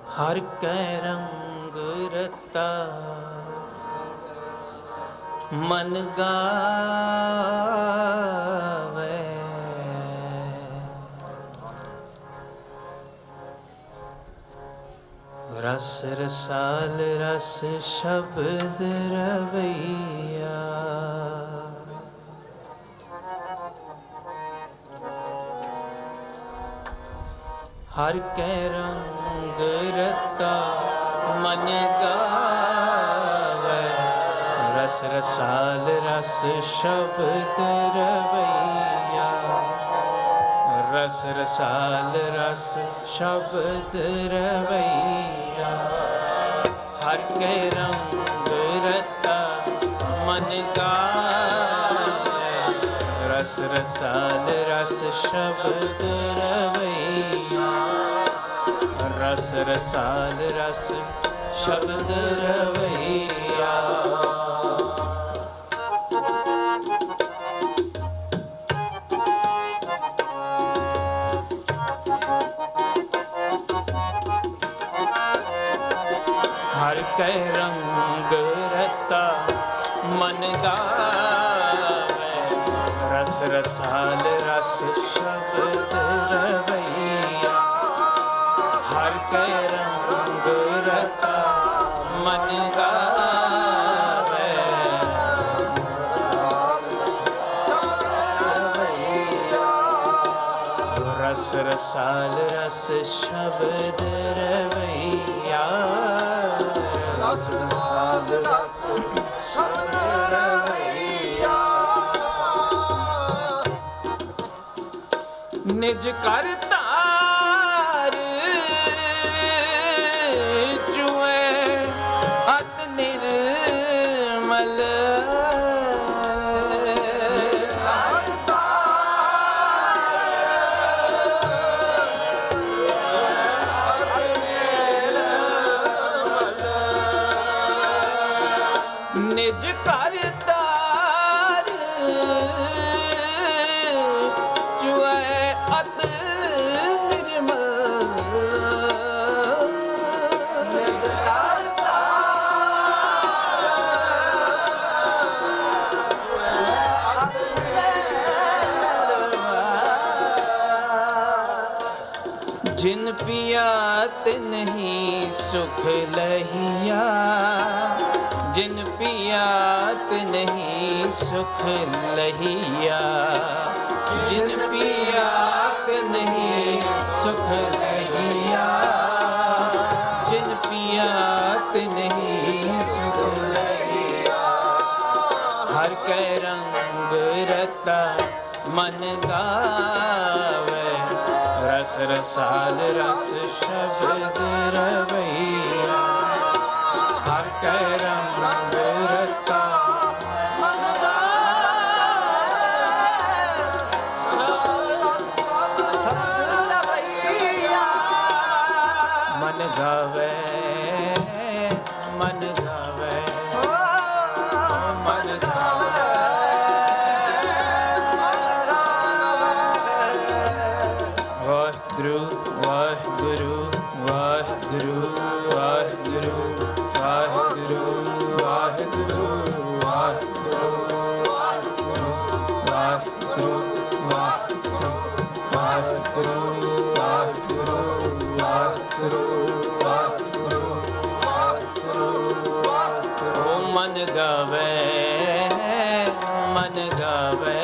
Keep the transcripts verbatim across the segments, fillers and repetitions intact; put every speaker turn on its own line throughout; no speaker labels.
हर कै रंग रता मन गावे। रस रसाल रस शब्द रवैया। हर कै रंग रता मन गावे। रस रसाल रस शब्द रवैया। रस रसाल रस शब्द रवैया। हर कै रंग रता मन गावे। रस रसाल रस शब्द रवैया। रस रसाल रस शब्द रवैया। हर कै रंग रता मन गावे। रस रसाल रस शब्द रवैया। हर कै रंग रता मन गावे। रस रसाल रस शब्द रवैया। रस रसाल रस शब्द रवैया। निज करतार जुए अत निर्मल। निज करतार जुए अत निर्मल। जिन पिया तिन ही सुख लहिया। जिन पिया तिन ही सुख लहिया। जिन पिया तिन ही सुख लहिया। जिन पिया तिन ही सुख लहिया। हर कै रंग रता मन गावे। रस रसाल रस शब्द रवैया। हर कै रंग रता मन गावे। मन गावे मन गावे मन गावे। वाहिगुरु वाहिगुरु वाहिगुरु वाहिगुरु वाहिगुरु वाहिगुरु वाहिगुरु वाहिगुरु वाहिगुरु वाहिगुरु वाहिगुरु वाहिगुरु वाहिगुरु वाहिगुरु। ओ मन गावे मन गावे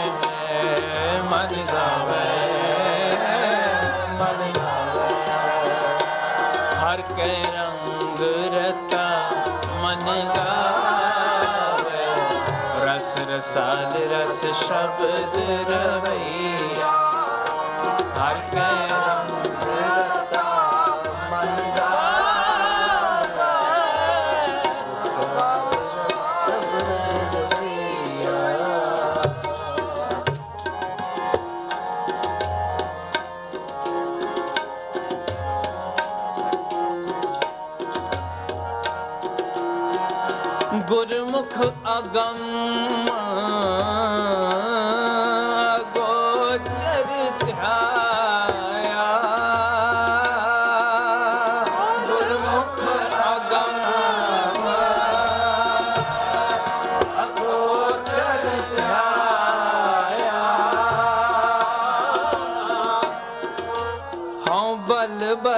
मन गावे मन गावे। हर कै रंग रता मन गावे। रस रसाल रस शब्द रवैया। हर कै रंग रता मन गावे। गुरमुख अगम गोचर ध्याया।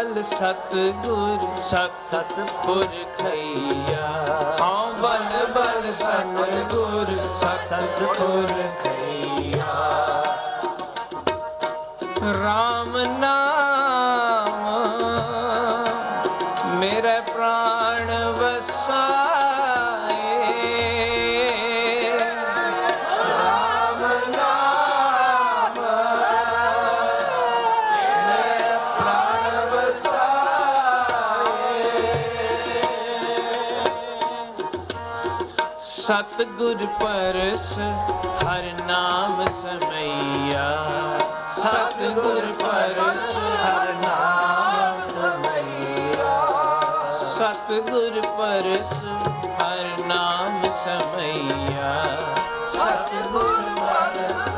बल सतगुर सत सतपुर खैया। हाँ बल बल सतगुर सत सतपुर खैया। राम नाम मेरे प्राण बसाए। राम नाम मेरे प्राण बसाए। सतगुर परस हर नाम समैया। सतगुर परस हर नाम समैया। सतगुर परस हर नाम समैया। सतगुर परस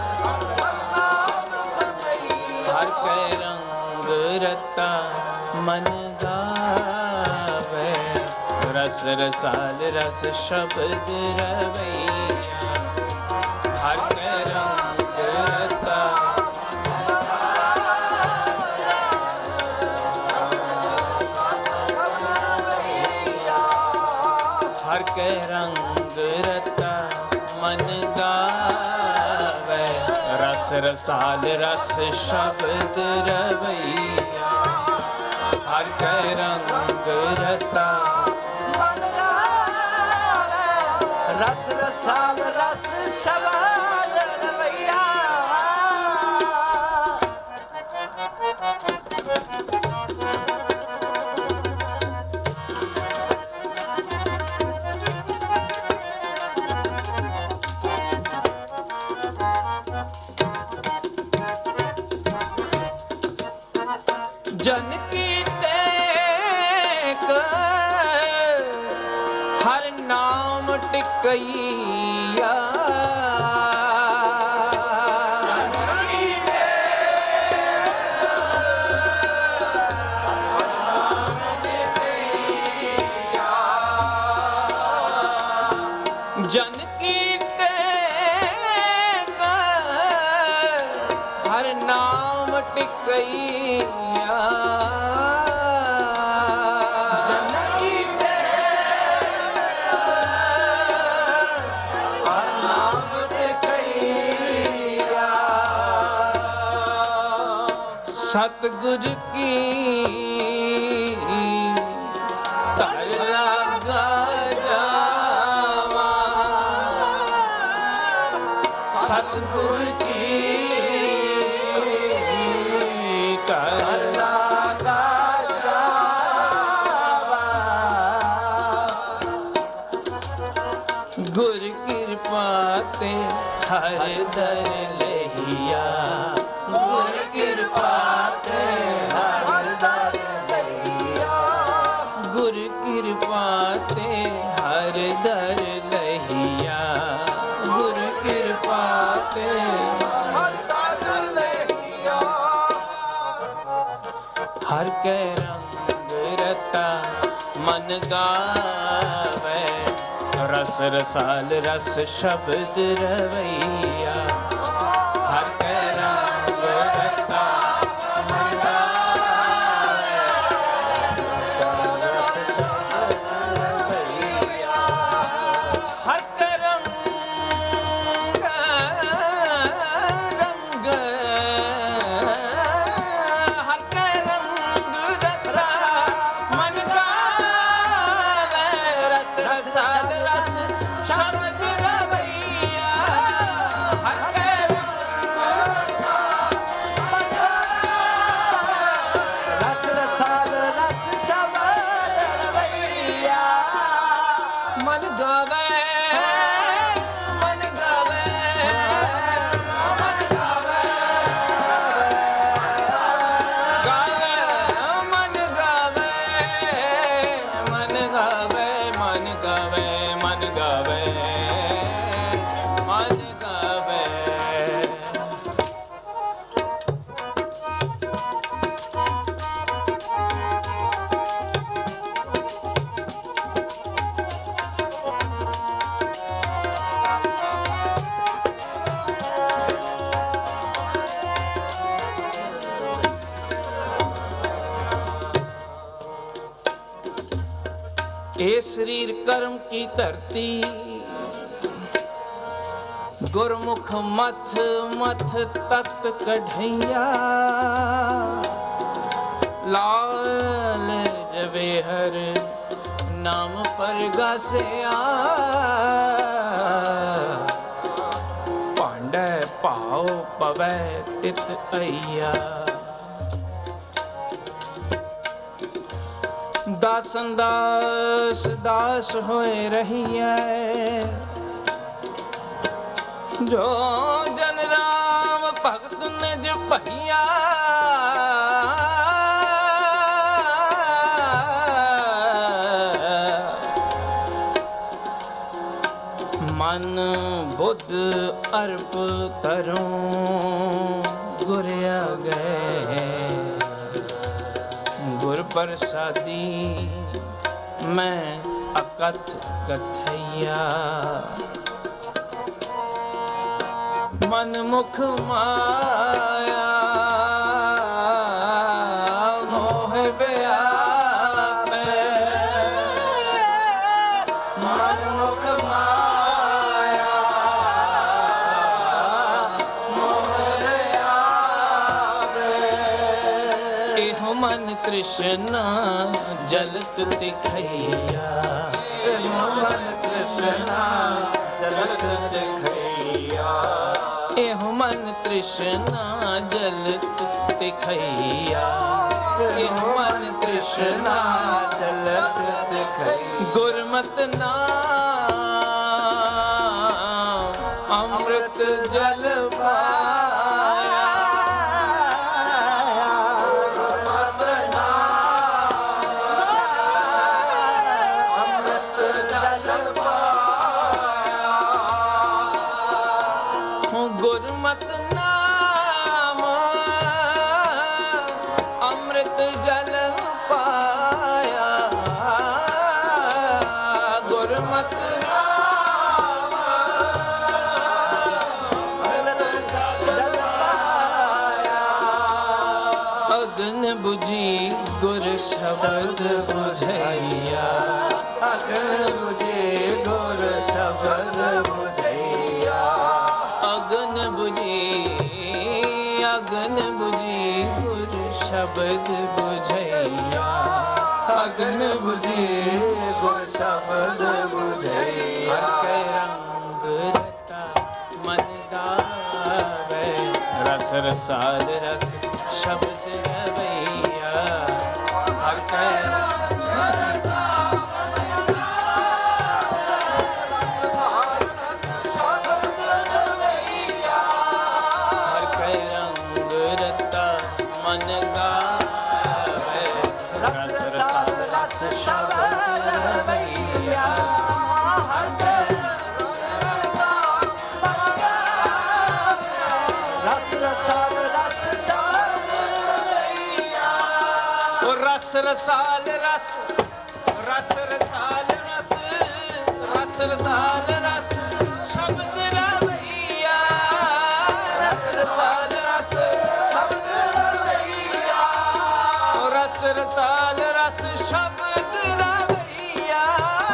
हर कै रंग रता मन गावे। रस रसाल रस शब्द रवैया। हर कै रंग रता हर कै रंग रता मन गावे। रस रसाल रस शब्द रवैया। हर कै रंग रता मन गावे। रस रसाल रस शब्द रवैया। जन की टेक हर नाम टिकैया। जन की टेक हर नाम टिकैया। जन की टेक हर नाम टिकैया। सतगुर की तर लगा जावा। सतगुर की तर लगा जावा। गुर कृपा ते हर दर लहिया। गुर कृपा ते हर दर लहिया। गुर कृपा ते हर दर लहिया। गुर कृपा ते हर दर लहिया। हर कै रंग रता मन गावे। रस रसाल रस शब्द रवैया। हर कै रंग रता मन गावे। रस शब्द रवैया। हर कै रंग रंग हर कै रंग रता मन गावे। रस रसाल रस शब्द रवैया। हर कै ए शरीर कर्म की धरती, गुरमुख मथ मथ तख्त कढ़ैया, लाल जबे हर नाम पर गासिया, पांडे पाओ पवै तित अइया। दासन दास दास होए रहिए, जो जन राम भगत निज भैया, मन बुद्ध अर्प करूं गुर आगे, गुर प्रसादी मैं अकथ कथैया। मन मुख माया मोह व्यापे, मन मुख माया मोह व्यापे। एहो मन कृष्ण जलत दिखैया, एहो मन कृष्ण जलत दिखैया, एहो मन कृष्ण जलत दिखैया, एहो मन कृष्ण जलत दिखैया। गुरमत नाम अमृत जल पाया, गुरमत नाम अमृत जल पाया, गुरमत नाम अमृत जल पाया, गुरमत नाम अमृत जल पाया। अग्न बुझी गुर शब्द बुझैया, अग्न बुझी गुर शब्द बुझैया, अग्न बुझी अग्न बुझी गुर शब्द बुझैया, अग्न बुझी गुर शब्द बुझैया। हर के रंग रता मन गावे, रस रसाल रस शब्द रवैया, हर के रस रसाल रस रस रसाल रस रस रसाल रस शब्द रवैया, रस रसाल रस शब्द रवैया, रस रसाल रस शब्द रवैया।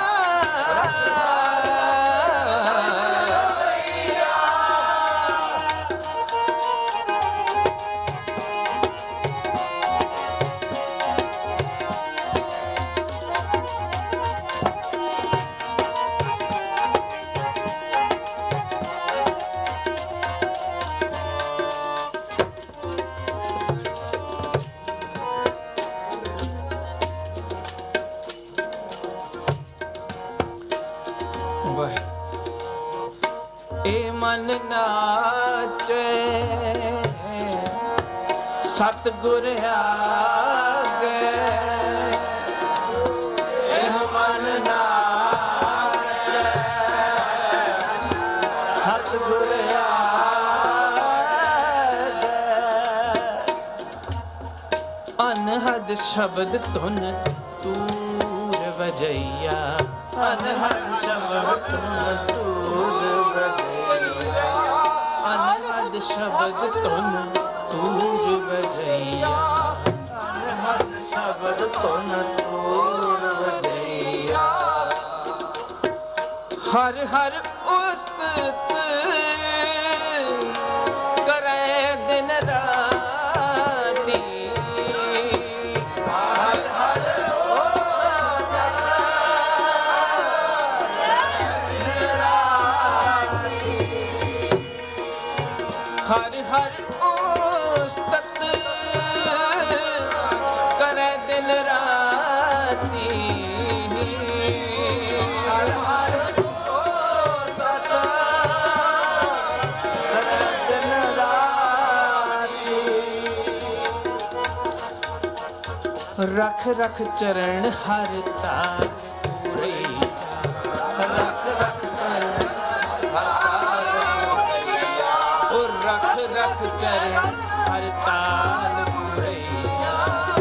ए मन नाचे सतगुर आगे, ए मन नाचे सतगुर आगे। अनहद शब्द तुन तूर बजैया, अनहद शब्द तुन तूर बजैया, अनहद शब्द तुन तूर बजैया, अनहद शब्द तुन तूर बजैया। हर हर उस्तत करे दिन राती हर हर हर हर उस्तत करे दिन राती हर हर उस्तत करे दिन राती रख रख चरण हर ताल पूरे रख रख चरण रख रख चरण हर ताल पुरैया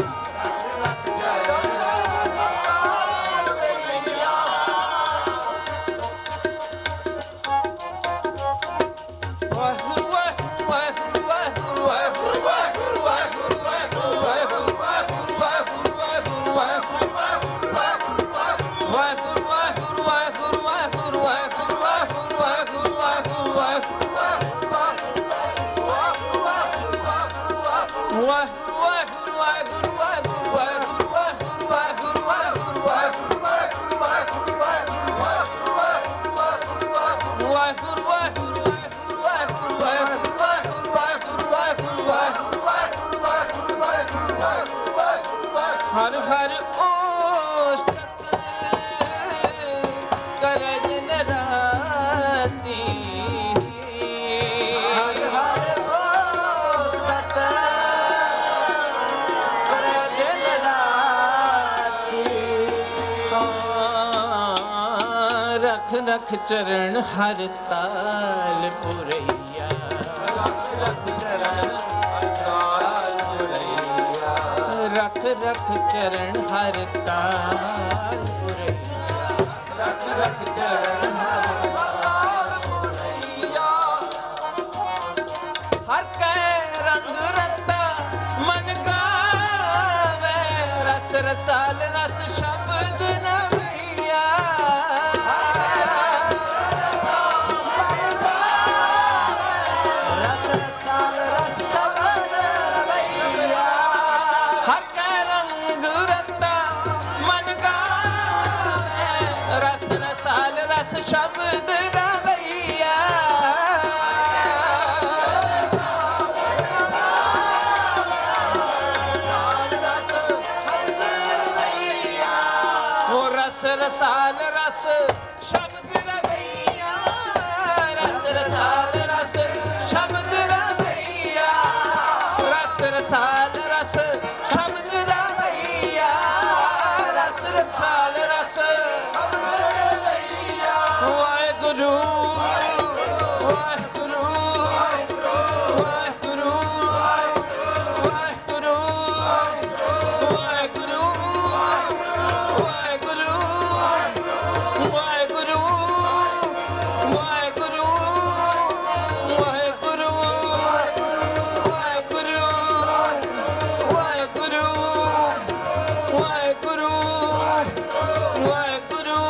वाहिगुरु वाहिगुरु वाहिगुरु वाहिगुरु वाहिगुरु वाहिगुरु वाहिगुरु वाहिगुरु हर हर उस्तत करे दिन राती हर हर उस्तत करे दिन राती रख रख चरण हर ताल पुरैया रख रख चरण हर ताल पुरैया रख रख चरण हर ताल पुरैया रख रख चरण हर ताल पुरैया हर कै रंग रता मन गावे रस रसाल रस शब्द नवैया रस शब्द रवैया वो रस रसाल रस शब्द रवैया रस रसाल रस शब्द रवैया रस रसाल रस शब्द रवैया रस रसाल रस वाहिगुरु वाहिगुरु वाहिगुरु वाहिगुरु वाहिगुरु वाहिगुरु वाहिगुरु वाहिगुरु वाहिगुरु वाहिगुरु वाहिगुरु वाहिगुरु वाहिगुरु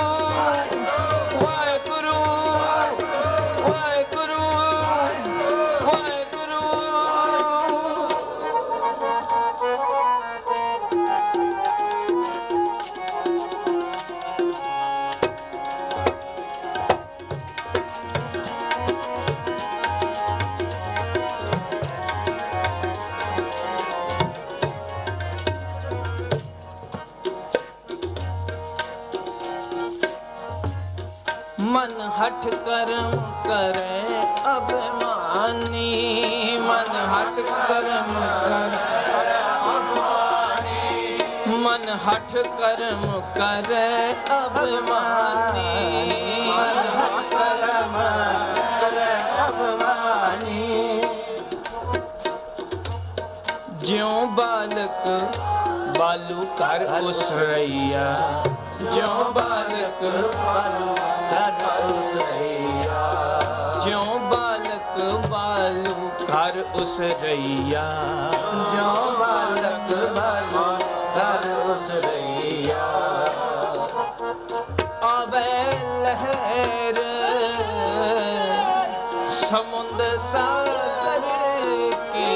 मन हठ कर्म करे अभिमानी मन हठ कर्म करे अभिमानी मन हठ कर्म करे अभिमानी मन हठ कर्म करे अभिमानी ज्यों बालक बालू कर उसरैया ज्यों बालक बालू कर उसरैया ज्यों बालक बालू कर उसरैया ज्यों बालक बालू कर उसरैया आवे लहर सागर की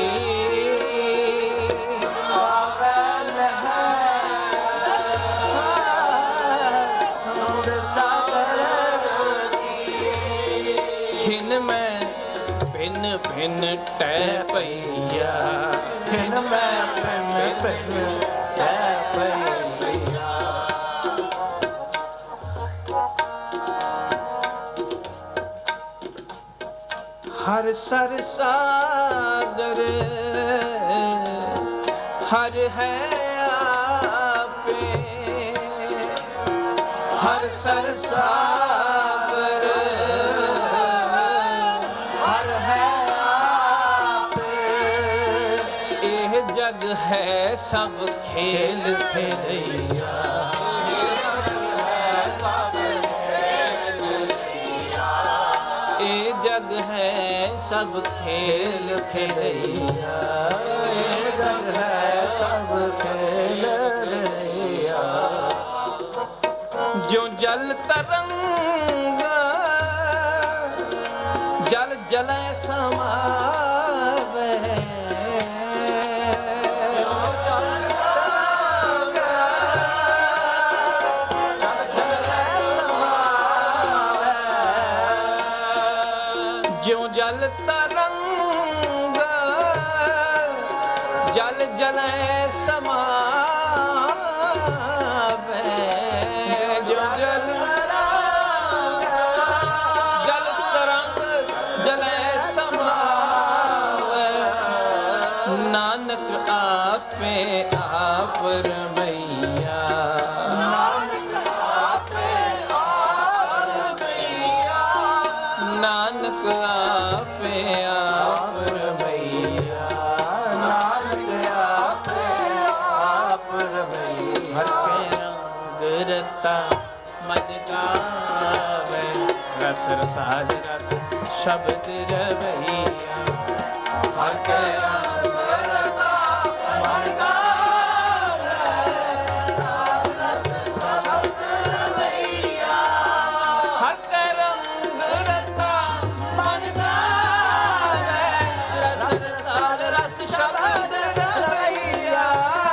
खिन में भिन भिन टह पैया खिन में भिन भिन टह पैया हर सर सागर हर है आपे हर सर सागर हर है आपे यह जग है सब खेल खेलैया ये जग है सब खेल खेलैया ये जग है सब खेल खेलैया जो जल तरंग जल जले समावे ज्यों जल तरंग जल जले समावे ज्यों जल जल तरंग जले समावे नानक आपे आप रमैया नानक आपे आप रमैया नानक आपे आप रमैया हर के रंग रता मन गावे रस रसाल रस शब्द रवैया हर के रंग रता मन गावे रस शब्द रवैया हर के रंग रता मन गावे रस रसाल रस शब्द रवैया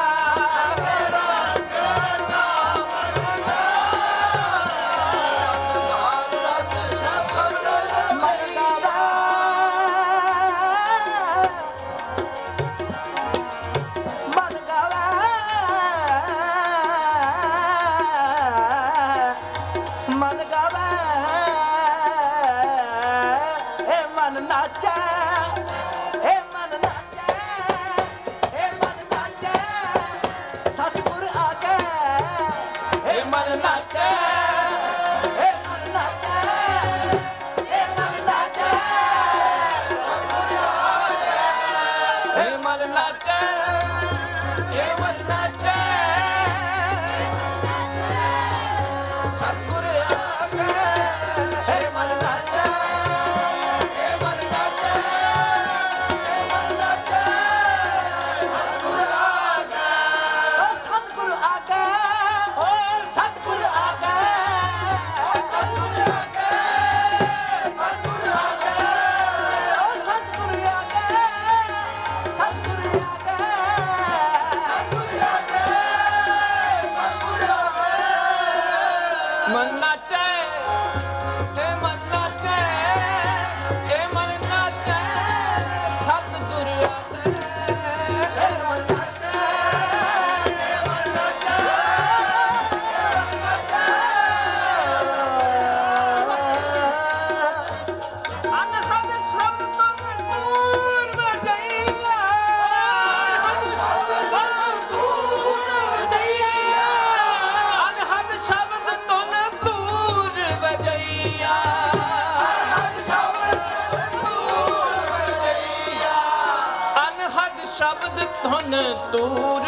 धुन तूर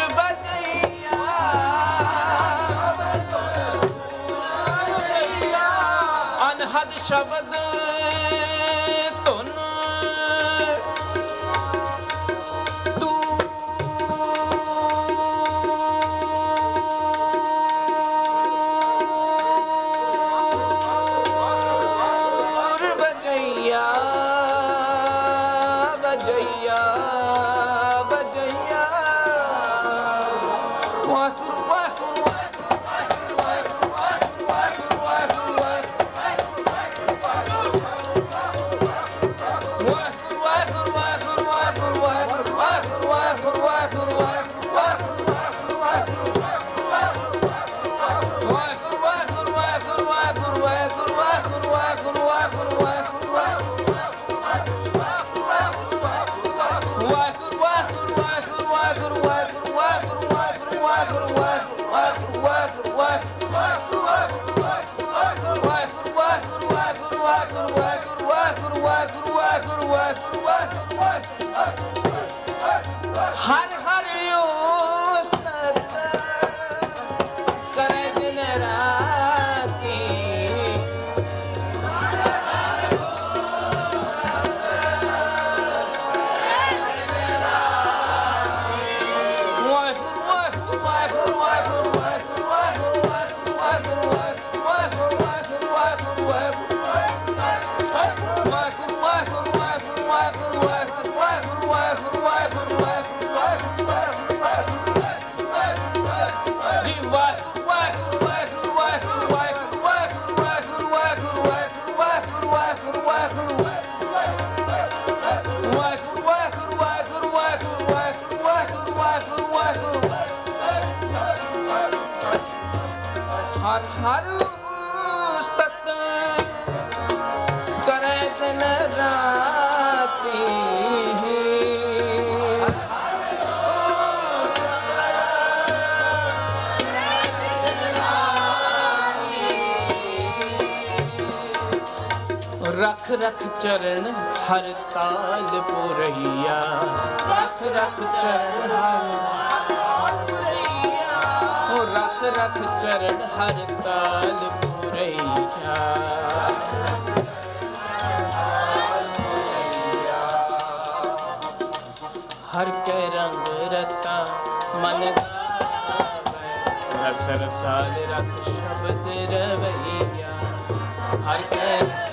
बजैया अनहद शब्द धुन तूर बजैया हर हर उस्तत करे दिन राती हर हर उस्तत करे दिन राती रख रख चरण हर ताल पुरैया रख रख चरण हर ओ रख रख चरण हर ताल पुरैया हर के रंग रता मन गावे रस रसाल रस शब्द रवैया हर के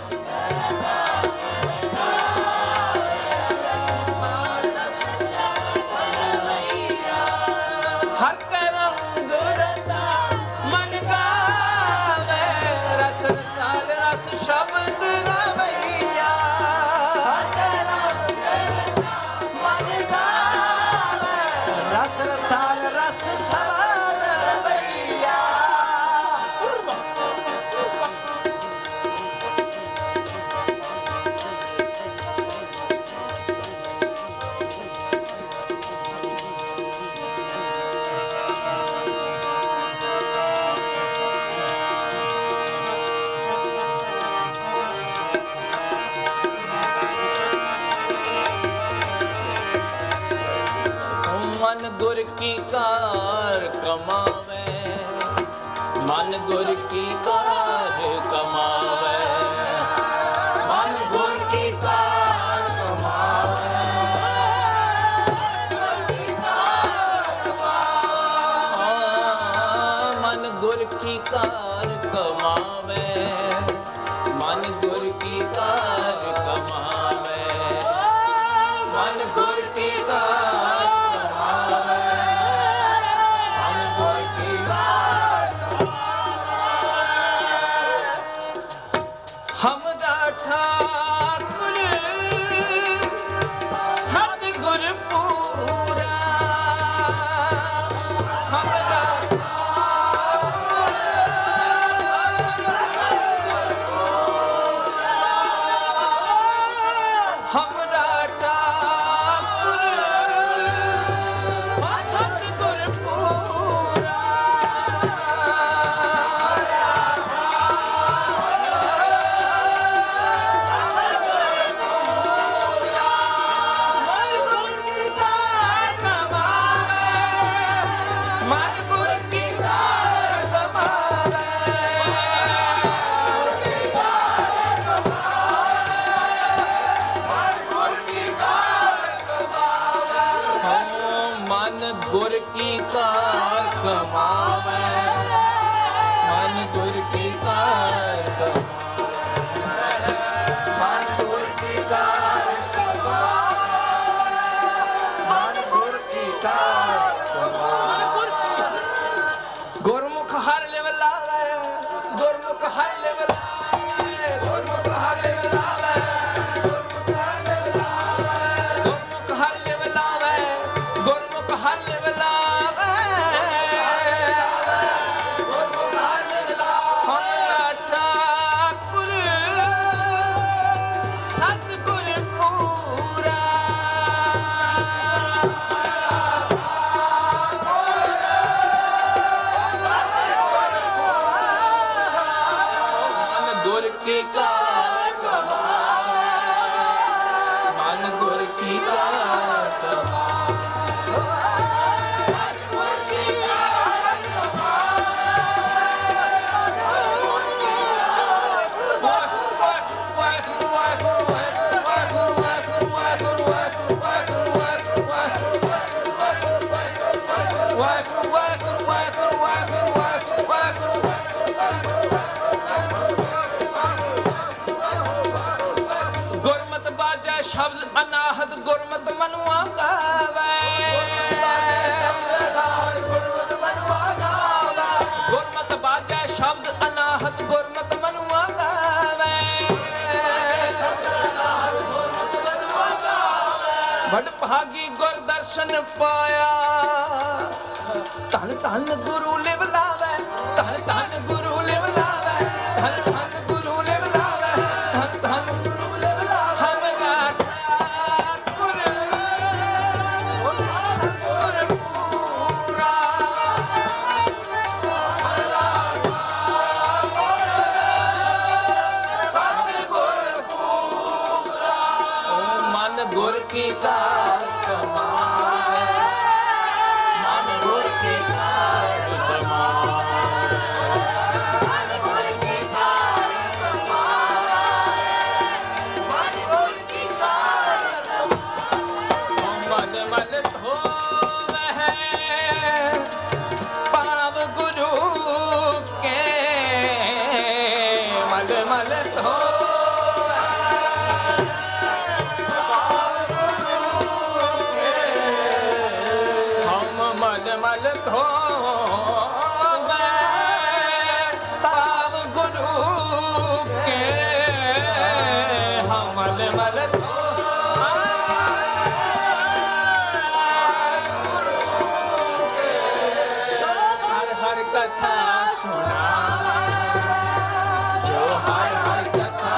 गुर की कार कमावे मन गुर की कार कमावे मन गुर की कार कमावे मन गुर की कार कमावे मन गुर की कार कमावे मन गुर की कार हमरा ठाकुर सतगुर पूरा हमरा हमरा ठाकुर धन गुरु लिव लावे धन धन गुरु लिव लावे धन धन गुरु लिव लावे धन धन गुरु लिव लावे हमरा ठाकुर गुरपुरा मन गुर की कार कमाए मन गुर की कार कमाए मन गुर की कार कमाए मन गुर की कार मन मन धोवे है पाव गुरु के मन मन धो मल धो पाव गुरु के हम मल मल धो हर हर कथा सुना जो हर हर कथा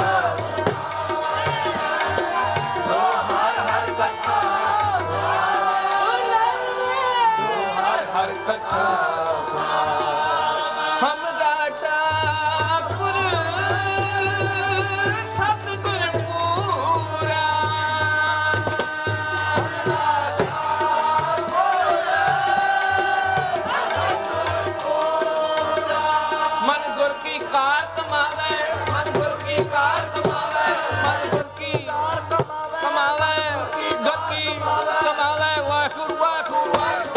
जो हर हर कथा हर कथा हमरा ठाकुर सतगुर पूरा मन गुर की कार कमावे मन गुर की कार कमावे मन गुर की कार कमावे गुर की कमावे वाहिगुरु वाहिगुरु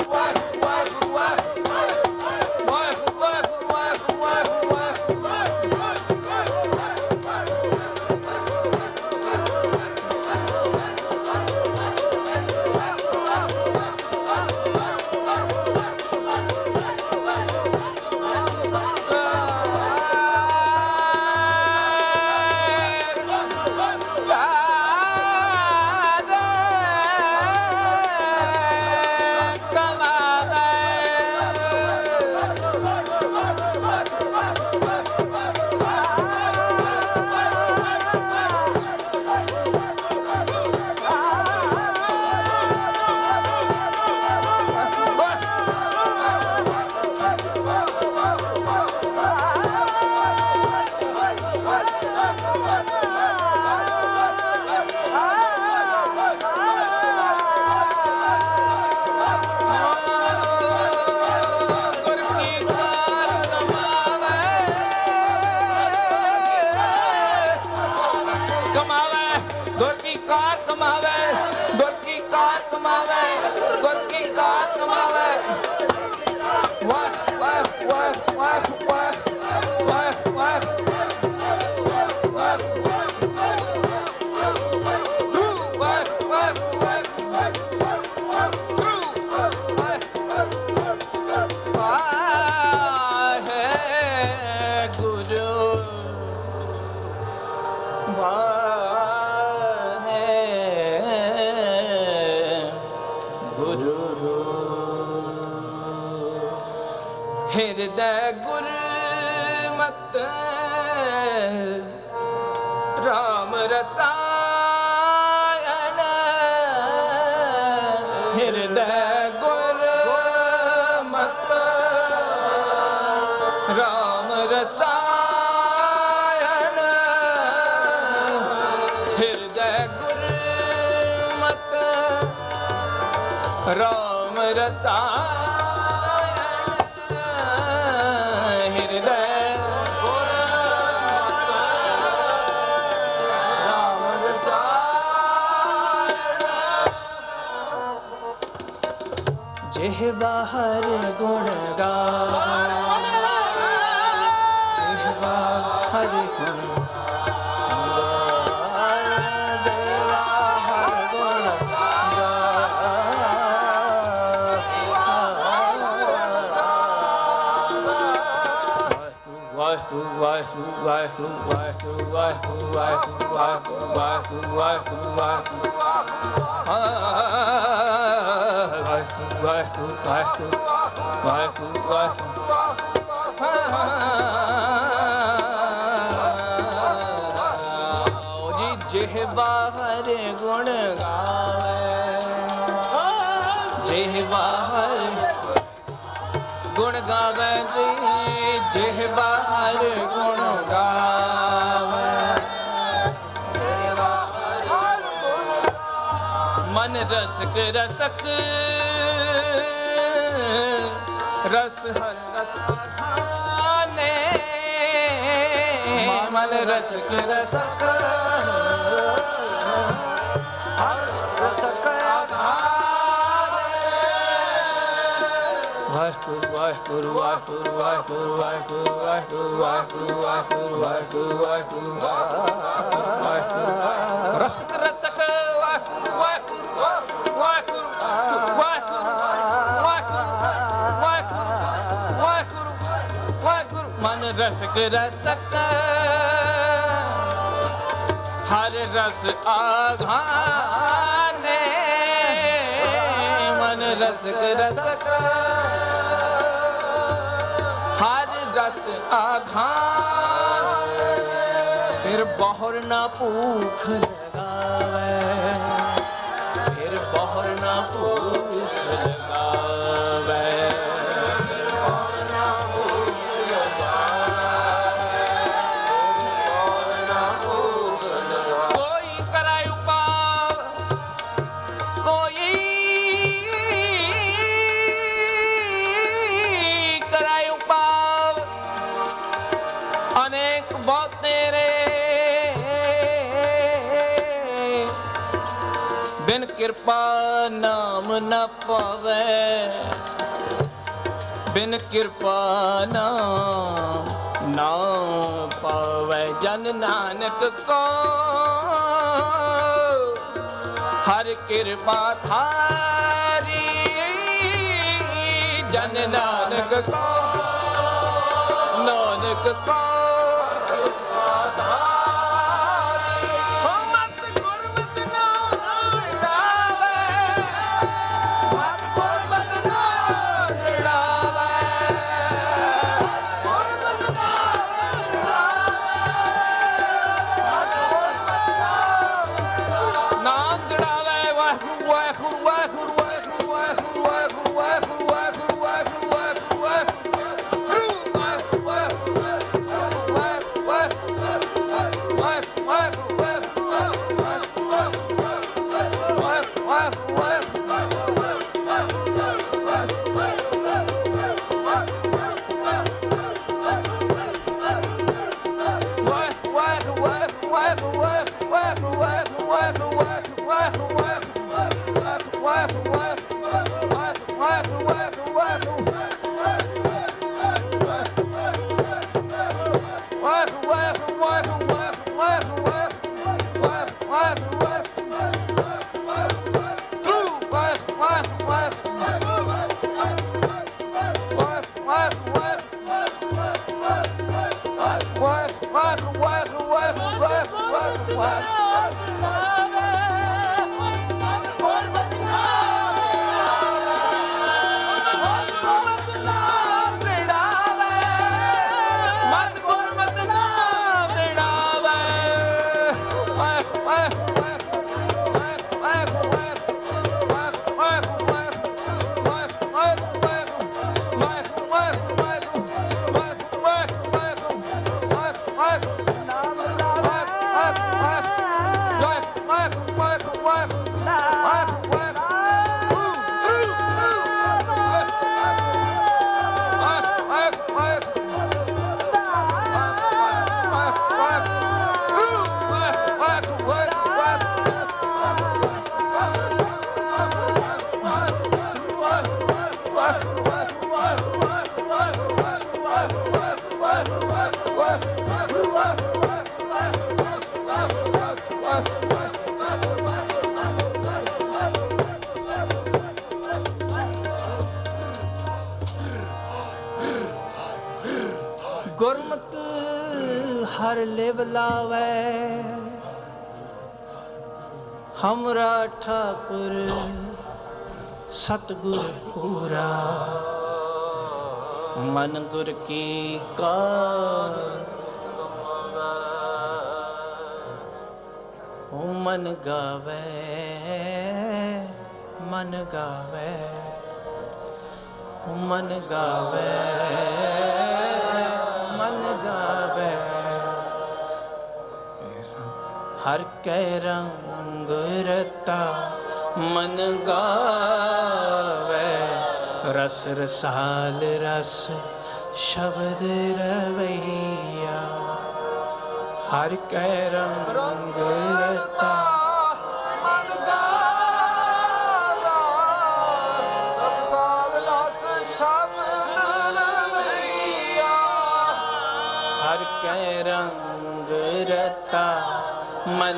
हृदय गुरमत राम रसायन हृदय गुरमत राम रसायन हृदय गुरमत राम रसायन जेह बाहर गुण गान जेह बाहर गुण वाहिगुरु वाहिगुरु वाहिगुरु वाहिगुरु वाहिगुरु वाहिगुरु वाहिगुरु वाहिगुरु वाहिगुरु ਵਾਹਿਗੁਰੂ ਵਾਹਿਗੁਰੂ ਵਾਹਿਗੁਰੂ ਵਾਹਿਗੁਰੂ ਜੀ ਜਿਹ ਬਾਹਰ ਗੁਣ ਗਾਵੇ ਜਿਹ ਬਾਹਰ ਗੁਣ ਗਾਵੇ ਜੀ ਜਿਹ ਬਾਹਰ ਗੁਣ ਗਾਵੇ मन रसक रसक रस हर रस खाने मन रसक रसक हर रसक वाहिगुरु वाहिगुरु वाहिगुरु वाहिगुरु वाहिगुरु वाहिगुरु वाहिगुरु वाहिगुरु वाहिगुरु वाहिगुरु रसक रसक रसक रसक हर रस आघाने मन रसक रसक हर रस आघाने फिर बहुर ना भूख लगावे फिर बहुर ना भूख लगावे बिन कृपा नाम न पावे बिन कृपा नाम ना पावे जन नानक को हर कृपा थारी जन नानक को नानक को गुरमत हर लिव लावे हमरा ठाकुर सतगुर पूरा मन गुर की कार मन गावे मन गावे मन गावे मन गावे हर कै रंग रता मन गावे रस रसाल रस शब्द रवैया हर कै रंग रता मन गावे रस रसाल रस शब्द रवैया हर कै रंग रता मन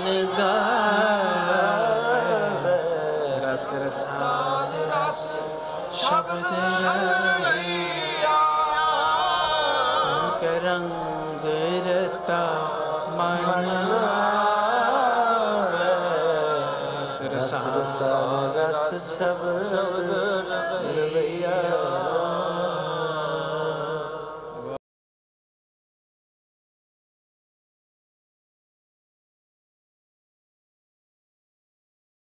गावे रस रसाल रस शब्द रवैया के रंग रता मन गावे रस रसाल रस शब्द